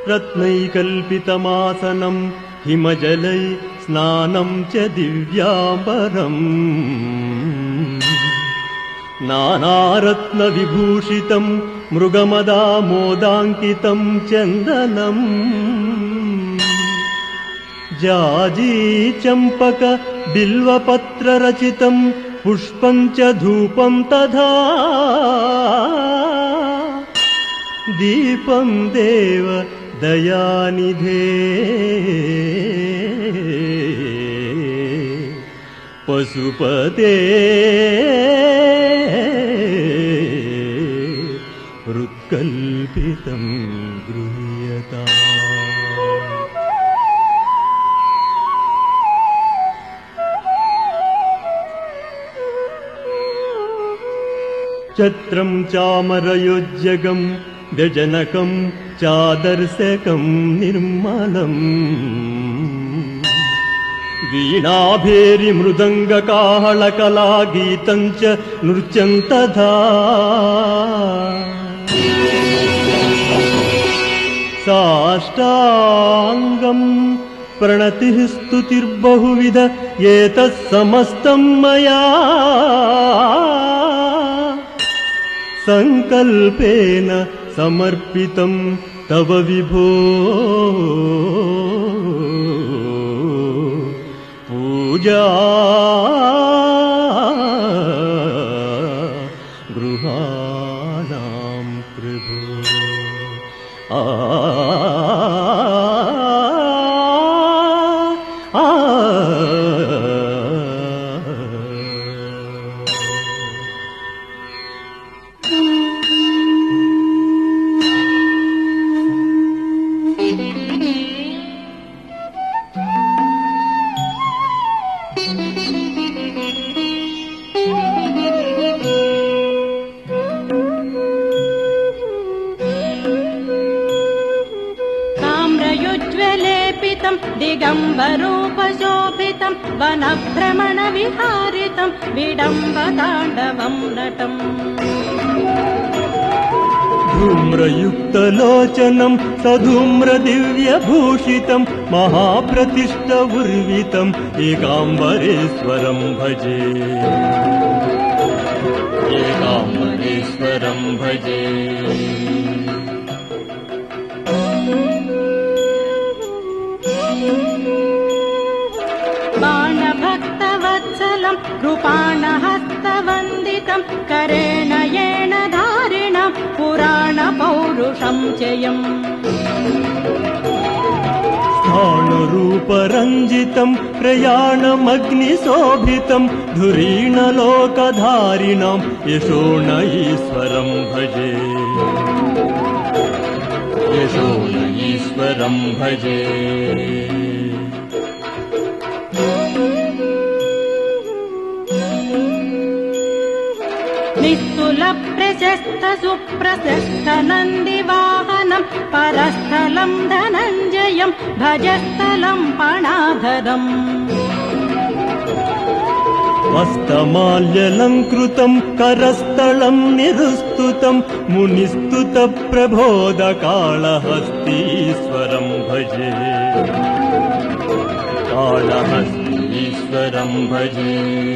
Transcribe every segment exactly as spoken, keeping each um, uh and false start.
रत्नैकल्पितमासनं हिमजलै स्नानं च दिव्याम्बरम् नानारत्नविभूषितं मृगमदामोदाङ्कितं चन्दनम् जाजी चम्पक बिल्वपत्ररचितं पुष्पं च धूपं तथा दीपं देव दयानिधे पशुपते हृत्कल्पितं गृह्यताम्। छत्रं चामरयोज्जगं व्यजनकं चादर्शकं निर्मलम् वीणाभेरिमृदङ्गकाहळकलागीतं च नृत्यं तथा साष्टाङ्गं प्रणतिः स्तुतिर्बहुविध एतत् समस्तं मया संकल्पेन समर्पितं तव विभो पूजा गृहाणां प्रभो आ दिगम्बरोपशोभितं वनभ्रमणविहारितं विडम्बताण्डवं नटम् धूम्रयुक्तलोचनं सधूम्रदिव्यभूषितं महाप्रतिष्ठउर्वितं एकाम्बरेश्वरं भजे एकाम्बरेश्वरं भजे। बाणभक्तवत्सलं कृपाणहस्तवन्दितं करेण येन धारिणं पुराणपौरुषं चयम् स्थाणुरूपरञ्जितं प्रयाणमग्निशोभितं धुरीणलोकधारिणां यशोण ईश्वरं भजे यशोण ईश्वरं भजे। निस्तुलप्रशस्त सुप्रशस्त नन्दिवाहनं परस्थलं धनञ्जयं भजस्थलं पणाधरम् हस्तमाल्यलङ्कृतं करस्थलं निरुस्तुतं मुनिस्तुतप्रबोधकाळहस्तीश्वरं भजे काळहस्तीश्वरं भजे।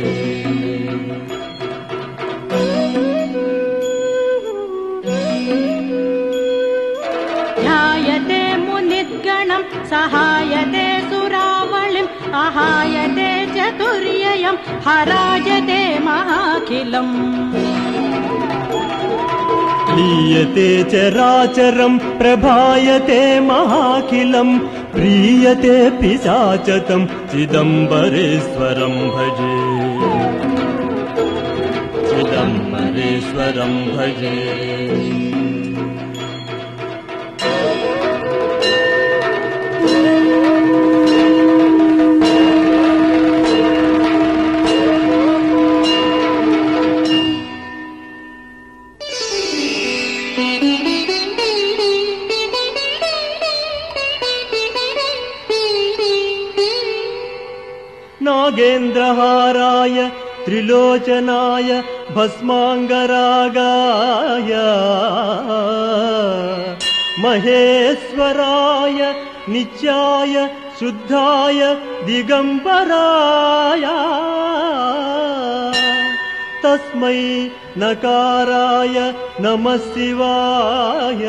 ध्यायते मुनिद्गणं सहायते सुरावलिम् अहायते चतुर्ययं हराजते महाखिलम् लीयते चराचरं प्रभायते महाखिलं प्रीयते पिशाचतं चिदम्बरेश्वरं भजे चिदम्बरेश्वरं भजे। नागेन्द्रहाराय त्रिलोचनाय भस्मांगरागाय महेश्वराय नित्याय शुद्धाय दिगंबराय तस्मै नकाराय नमः शिवाय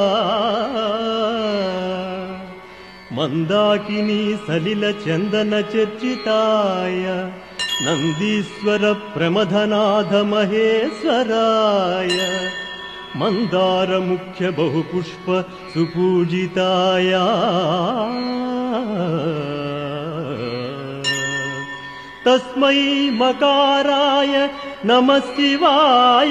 मंदाकिनी सलिल चंदन चर्चिताय नंदीश्वर प्रमथनाथ महेश्वराय मंदार मुख्य बहुपुष्प सुपूजिताय तस्मै मकाराय नमः शिवाय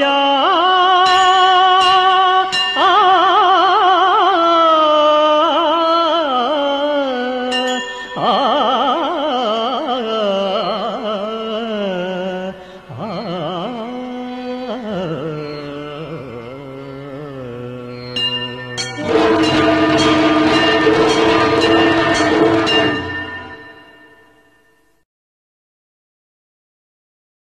आ